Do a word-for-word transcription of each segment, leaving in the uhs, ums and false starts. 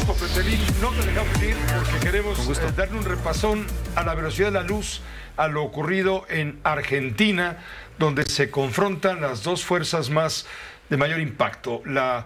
Petelín, no te dejamos ir porque queremos eh, darle un repasón a la velocidad de la luz a lo ocurrido en Argentina, donde se confrontan las dos fuerzas más de mayor impacto, la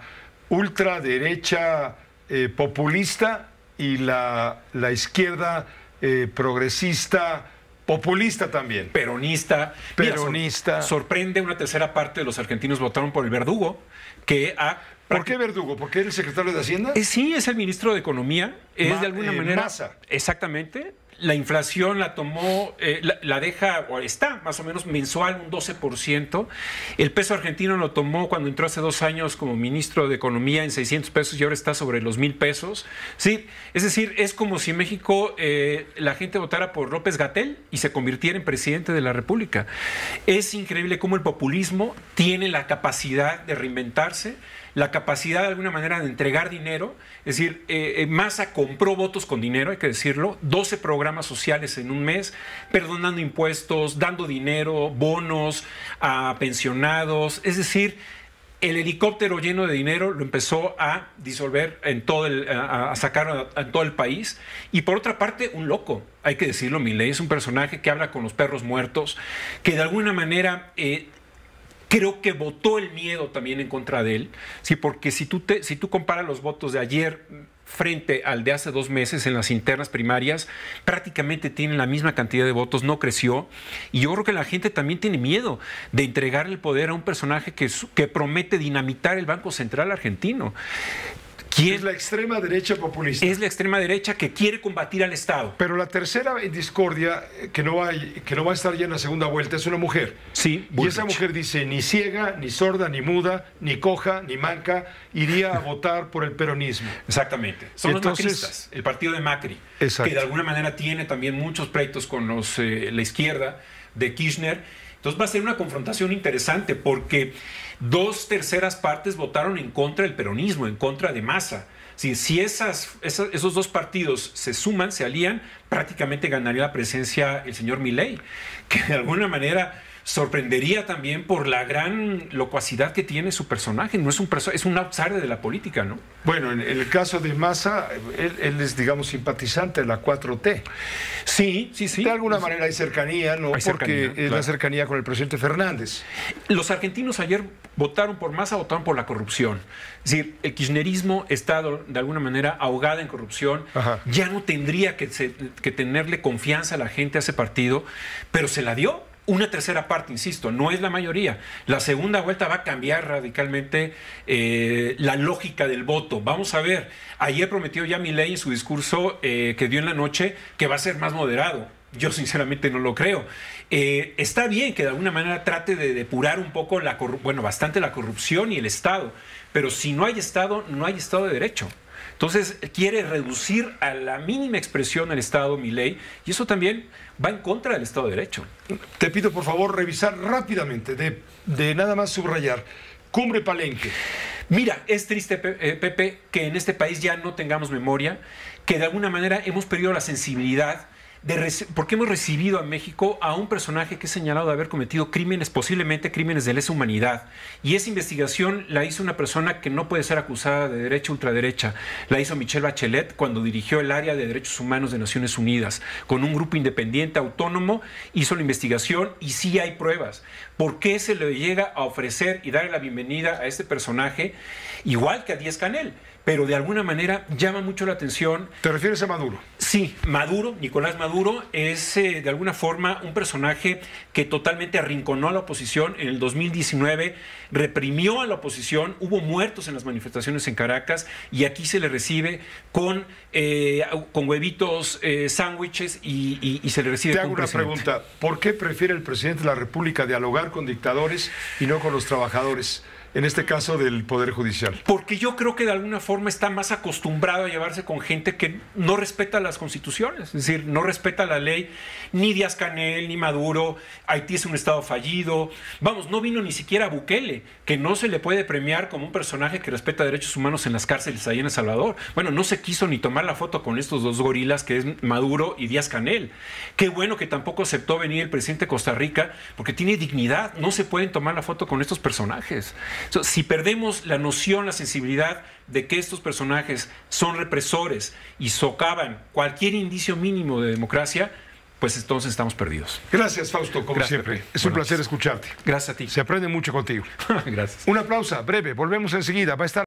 ultraderecha eh, populista y la, la izquierda eh, progresista populista también. Peronista. Peronista. Mira, sor sorprende una tercera parte de los argentinos votaron por el verdugo, que ha... ¿Por qué Verdugo? ¿Porque era el secretario de Hacienda? Eh, sí, es el ministro de Economía. Es Ma de alguna eh, manera... Massa. Exactamente. La inflación la tomó, eh, la, la deja, o está más o menos mensual, un doce por ciento. El peso argentino lo tomó cuando entró hace dos años como ministro de Economía en seiscientos pesos y ahora está sobre los mil pesos. Sí, es decir, es como si en México eh, la gente votara por López-Gatell y se convirtiera en presidente de la República. Es increíble cómo el populismo tiene la capacidad de reinventarse, la capacidad de alguna manera de entregar dinero. Es decir, eh, Massa compró votos con dinero, hay que decirlo, doce programas sociales en un mes, perdonando impuestos, dando dinero, bonos a pensionados. Es decir, el helicóptero lleno de dinero lo empezó a disolver en todo el, a, a sacar a, a todo el país. Y por otra parte, un loco, hay que decirlo, Milei es un personaje que habla con los perros muertos, que de alguna manera... Eh, Creo que votó el miedo también en contra de él, sí, porque si tú, te, si tú comparas los votos de ayer frente al de hace dos meses en las internas primarias, prácticamente tienen la misma cantidad de votos, no creció. Y yo creo que la gente también tiene miedo de entregar el poder a un personaje que, que promete dinamitar el Banco Central argentino. ¿Quién? Es la extrema derecha populista. Es la extrema derecha que quiere combatir al Estado. Pero la tercera en discordia, que no, hay, que no va a estar ya en la segunda vuelta, es una mujer. Sí, y esa mujer dice, ni ciega, ni sorda, ni muda, ni coja, ni manca, iría a votar por el peronismo. Exactamente. Son Entonces, los macristas, el partido de Macri, exacto. que de alguna manera tiene también muchos pleitos con los, eh, la izquierda de Kirchner. Entonces va a ser una confrontación interesante porque dos terceras partes votaron en contra del peronismo, en contra de Massa. Si, si esas, esas, esos dos partidos se suman, se alían, prácticamente ganaría la presencia el señor Milei, que de alguna manera sorprendería también por la gran locuacidad que tiene su personaje. No es un perso es un outsider de la política, ¿no? Bueno, en el caso de Massa, él, él es, digamos, simpatizante de la cuatro T. Sí, sí, sí. De alguna sí. manera hay cercanía, ¿no? Hay Porque cercanía, es claro. la cercanía con el presidente Fernández. Los argentinos ayer votaron por Massa, votaron por la corrupción. Es decir, el kirchnerismo está de alguna manera ahogada en corrupción. Ajá. Ya no tendría que, se, que tenerle confianza a la gente a ese partido, pero se la dio. Una tercera parte, insisto, no es la mayoría. La segunda vuelta va a cambiar radicalmente eh, la lógica del voto. Vamos a ver, ayer prometió ya Milei en su discurso eh, que dio en la noche que va a ser más moderado. Yo sinceramente no lo creo. Eh, está bien que de alguna manera trate de depurar un poco, la bueno, bastante la corrupción y el Estado, pero si no hay Estado, no hay Estado de Derecho. Entonces quiere reducir a la mínima expresión el Estado Milei y eso también va en contra del Estado de Derecho. Te pido por favor revisar rápidamente, de, de nada más subrayar, Cumbre Palenque. Mira, es triste, Pepe, que en este país ya no tengamos memoria, que de alguna manera hemos perdido la sensibilidad de porque hemos recibido a México a un personaje que es señalado de haber cometido crímenes, posiblemente crímenes de lesa humanidad. Y esa investigación la hizo una persona que no puede ser acusada de derecha ultraderecha. La hizo Michelle Bachelet cuando dirigió el área de derechos humanos de Naciones Unidas. Con un grupo independiente, autónomo, hizo la investigación y sí hay pruebas. ¿Por qué se le llega a ofrecer y darle la bienvenida a este personaje igual que a Díaz-Canel? Pero de alguna manera llama mucho la atención. ¿Te refieres a Maduro? Sí, Maduro, Nicolás Maduro, es eh, de alguna forma un personaje que totalmente arrinconó a la oposición. En el dos mil diecinueve reprimió a la oposición, hubo muertos en las manifestaciones en Caracas y aquí se le recibe con, eh, con huevitos, eh, sándwiches y, y, y se le recibe Te hago con una presidente. pregunta. ¿Por qué prefiere el presidente de la República dialogar con dictadores y no con los trabajadores? En este caso del Poder Judicial. Porque yo creo que de alguna forma está más acostumbrado a llevarse con gente que no respeta las constituciones, es decir, no respeta la ley, ni Díaz-Canel, ni Maduro. Haití es un estado fallido. Vamos, no vino ni siquiera Bukele, que no se le puede premiar como un personaje que respeta derechos humanos en las cárceles ahí en El Salvador. Bueno, no se quiso ni tomar la foto con estos dos gorilas que es Maduro y Díaz-Canel. Qué bueno que tampoco aceptó venir el presidente de Costa Rica, porque tiene dignidad, no se pueden tomar la foto con estos personajes. So, si perdemos la noción, la sensibilidad de que estos personajes son represores y socavan cualquier indicio mínimo de democracia, pues entonces estamos perdidos. Gracias, Fausto, como Gracias, siempre. Pepe. Es un Buenas placer noches. escucharte. Gracias a ti. Se aprende mucho contigo. Gracias. Una pausa breve, volvemos enseguida. Va a estar